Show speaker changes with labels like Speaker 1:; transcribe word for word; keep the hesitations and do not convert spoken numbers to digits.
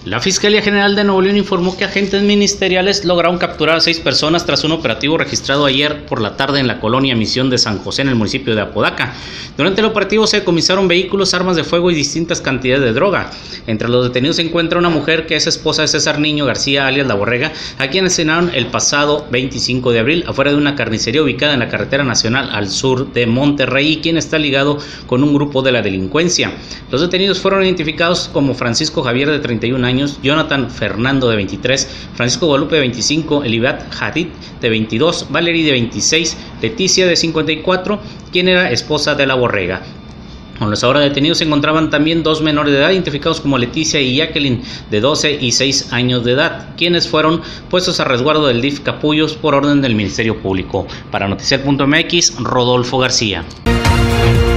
Speaker 1: La Fiscalía General de Nuevo León informó que agentes ministeriales lograron capturar a seis personas tras un operativo registrado ayer por la tarde en la colonia Misión de San José, en el municipio de Apodaca. Durante el operativo se decomisaron vehículos, armas de fuego y distintas cantidades de droga. Entre los detenidos se encuentra una mujer que es esposa de César Niño García, alias La Borrega, a quien asesinaron el pasado veinticinco de abril afuera de una carnicería ubicada en la carretera nacional al sur de Monterrey, quien está ligado con un grupo de la delincuencia. Los detenidos fueron identificados como Francisco Javier, de treinta y un años, Jonathan Fernando, de veintitrés, Francisco Guadalupe, de veinticinco, Elibat Hadid, de veintidós, Valerie, de veintiséis, Leticia, de cincuenta y cuatro, quien era esposa de La Borrega. Con los ahora detenidos se encontraban también dos menores de edad, identificados como Leticia y Jacqueline, de doce y seis años de edad, quienes fueron puestos a resguardo del D I F Capullos por orden del Ministerio Público. Para Noticiel punto M X, Rodolfo García.